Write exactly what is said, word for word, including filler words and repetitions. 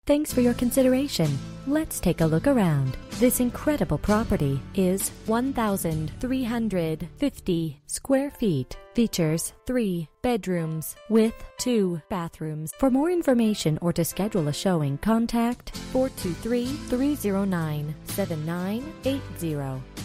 Thanks for your consideration. Let's take a look around. This incredible property is one thousand three hundred fifty square feet. Features three bedrooms with two bathrooms. For more information or to schedule a showing, contact four two three, three zero nine, seven nine eight zero.